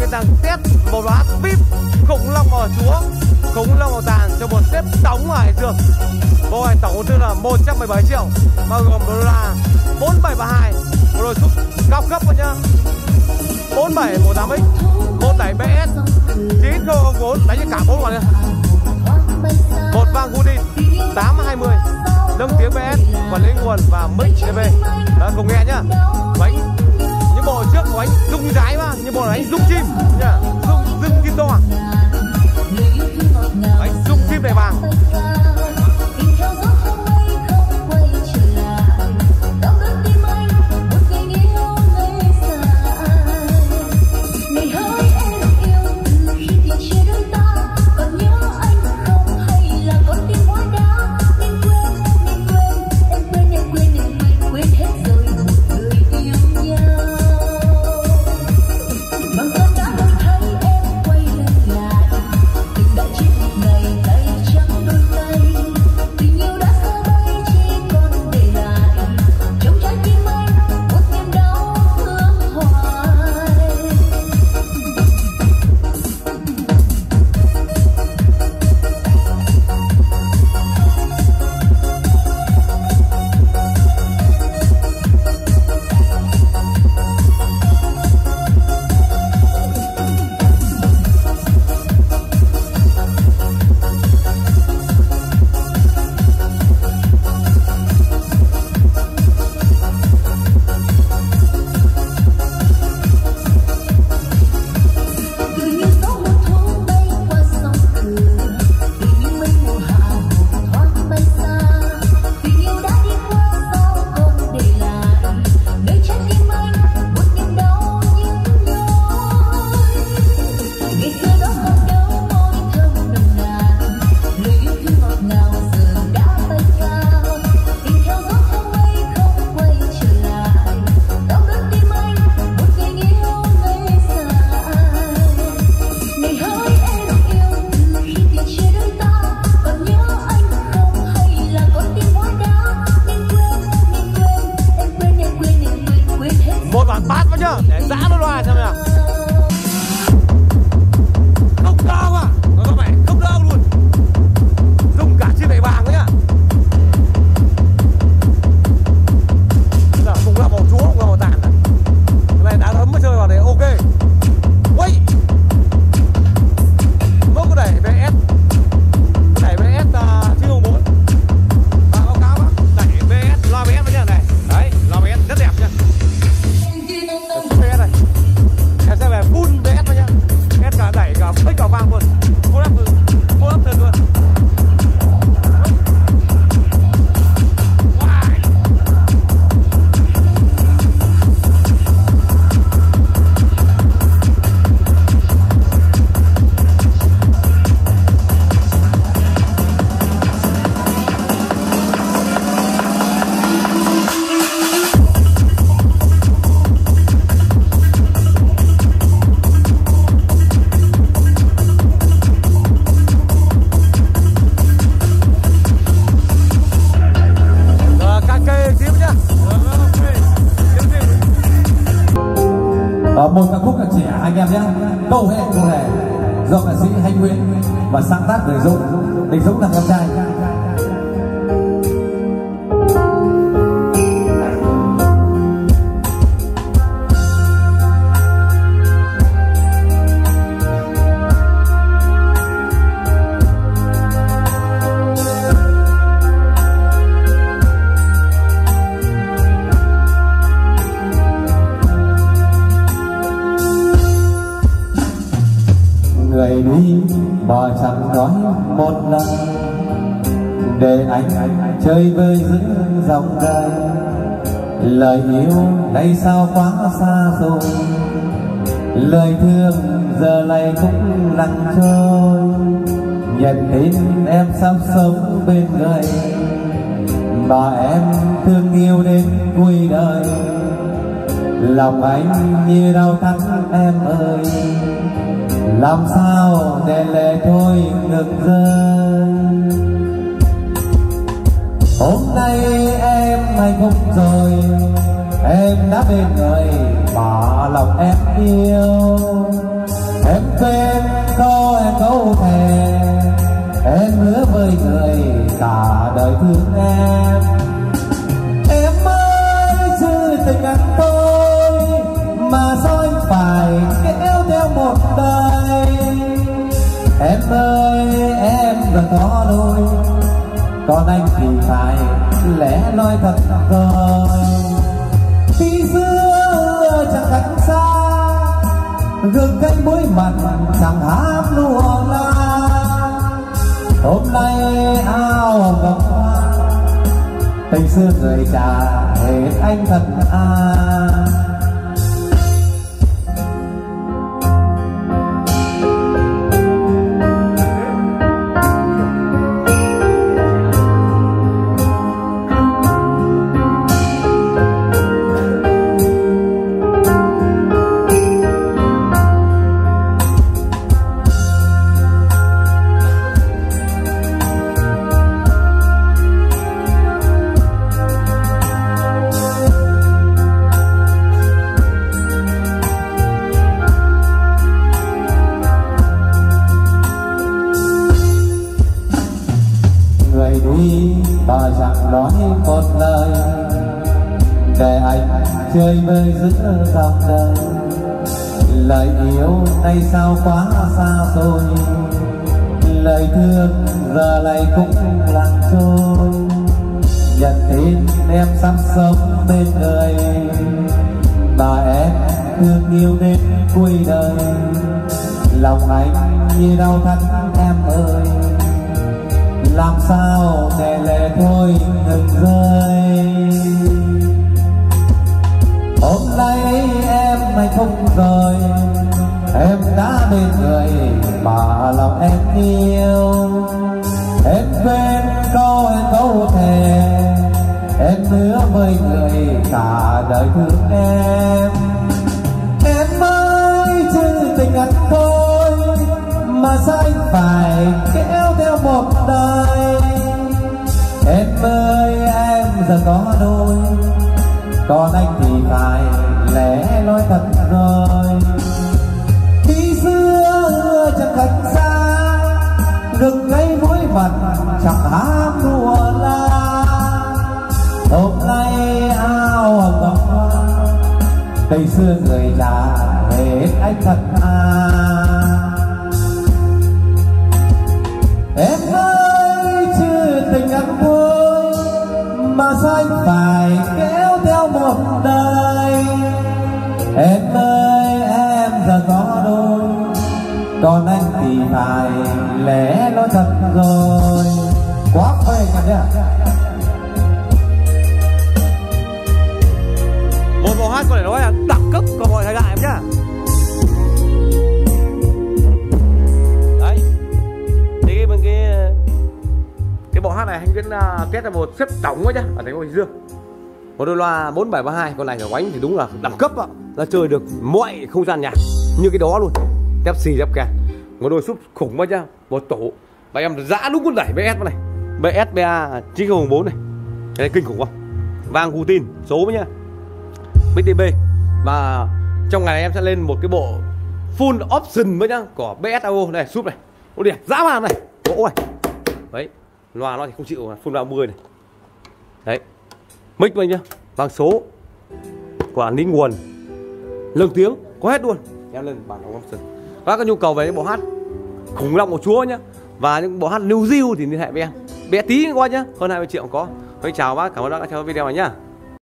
đang test một loạt VIP khủng long màu chúa, khủng long màu tàn cho một xếp tổng ở Hải Dương. Bộ này tổng đầu tư là 117 triệu, bao gồm đô la 4732, một đôi xúc cao cấp rồi nhá. 47 18X, 17 BS, 9004 đánh cho cả 4 quả nha. Một vang Goodin 820, nâng tiếng BS, quản lý nguồn và mic TV. Đó, cùng nghe nhá. Bánh những bộ trước của anh rung như trái mà, những bộ này anh rung chim nhá, rung kim to. Anh rung chim đầy vàng. Để giã nó loa xem nào. Không đau à, nó có vẻ không đau luôn. Dùng cả chiếc đẩy vàng đấy nhá. Bây giờ cùng là màu chúa, cùng là màu tàn. Cái này đã thấm mới chơi vào để ok. Quay. Mốc cái đẩy VS. Đẩy VS 904. Và báo cáo bác, đẩy VS, loa VS với nhá này. Đấy, loa VS rất đẹp nhá. VS này. Em sẽ về full VS thôi nhá. VS cả đẩy cả phích cả vang luôn. Full up thật luôn. Một ca khúc trẻ anh em nhé, câu hẹn cô hè do ca sĩ Thanh Nguyễn và sáng tác Đình Dũng. Đình Dũng là em trai. Người đi mà chẳng nói một lần, để anh chơi vơi giữa dòng đời. Lời yêu nay sao quá xa rồi, lời thương giờ này cũng lặng trôi. Nhận tin em sắp sống bên người, mà em thương yêu đến cuối đời. Lòng anh như đau thắt em ơi, làm sao để lệ thôi ngừng rơi. Hôm nay em hạnh phúc rồi, em đã bên người mà lòng em yêu. Em quên câu em câu thề, em hứa với người cả đời thương em. Em ơi chứ tình anh tôi mà sao anh phải kéo theo một đời. Em ơi em đã có đôi, còn anh thì phải lẽ loi thật rồi. Khi xưa chẳng cách xa, gương cánh mũi mặt chẳng hám lụa la. Hôm nay ao ngọc hoa, tình xưa người trả hết anh thật bà chẳng nói một lời để anh chơi vơi giữa dòng đời. Lời yêu nay sao quá xa xôi, lời thương giờ này cũng lặng trôi. Nhận tin em sắp sống bên người mà em thương yêu đến cuối đời. Lòng anh như đau thắt em ơi, làm sao để lệ thôi ngừng rơi. Hôm nay em hạnh phúc rồi, em đã bên người mà lòng em yêu. Em quên câu em câu thề, em hứa với người cả đời thương em. Em ơi chứ tình anh thôi mà sao anh phải kéo theo một đời. Em ơi em giờ có đôi, còn anh thì phải lẽ loi thật rồi. Khi xưa chẳng cách xa, rừng cây mũi mặt chẳng hám đùa la. Hôm nay ao hồng ngọc hoa, tình xưa người trả hết anh thật Em ơi chứ tình anh thôi mà sao anh phải kéo theo một đời. Em ơi em giờ có đôi, còn anh thì phải lẽ loi thật rồi. Quá phê cả nhá. Một bài hát có thể nói là đẳng cấp của mọi thời đại em nhá. Đấy, thì cái bộ hát này anh Viễn kết ra một xếp tổng ấy nhá, ở thành phố Bình Dương. Một đôi loa 4732, con này của anh thì đúng là đẳng cấp ạ, là chơi được mọi không gian nhạc như cái đó luôn. Tép xì tép kẹt, một đôi súp khủng quá nhá, một tổ. Và em dã đúng con đẩy BS này, BS BA 9004 này, cái này kinh khủng không? Vang cu tin số với nhá, BTB. Và trong ngày này em sẽ lên một cái bộ full option với nhá của BSAO này, súp này, nó đẹp dã man này, gỗ này. Đấy, loa nó thì không chịu full 30 này. Đấy, mic với nhá, vang số, quản lý nguồn, lương tiếng có hết luôn. Em lên bản option. Các có nhu cầu về những bộ hát khủng long của chúa nhá, và những bộ hát lưu diêu thì liên hệ với em. Bé tí qua nhá, hơn 20 triệu có. Thôi chào bác, cảm ơn bác đã theo video này nhá.